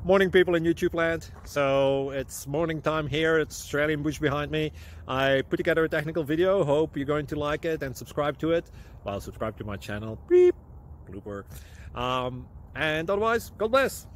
Morning, people in YouTube land. So it's morning time here. It's Australian bush behind me. I put together a technical video. Hope you're going to like it and subscribe to it. Well, subscribe to my channel. Beep. Blooper. And otherwise, God bless.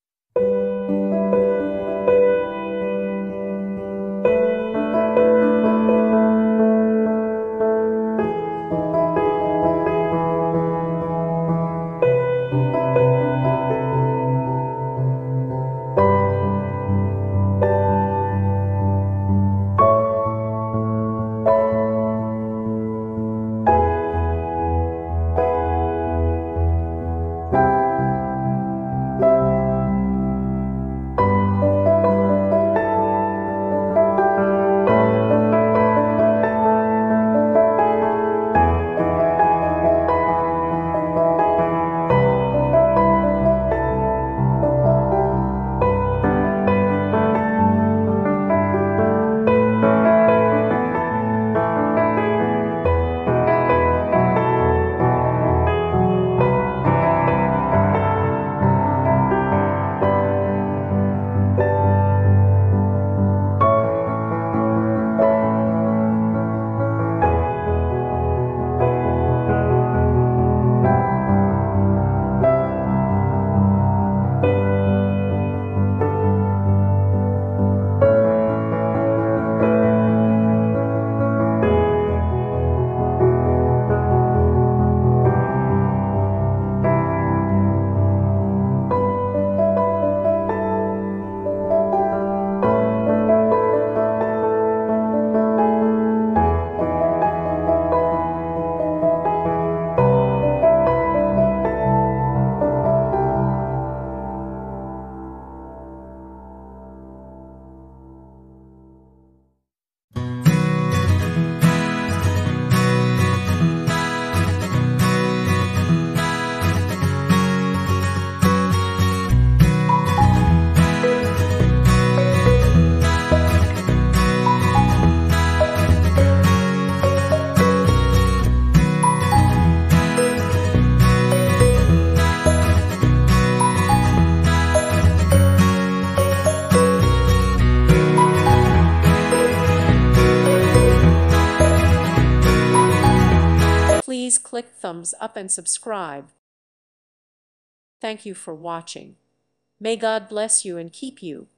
Please click thumbs up and subscribe. Thank you for watching. May God bless you and keep you.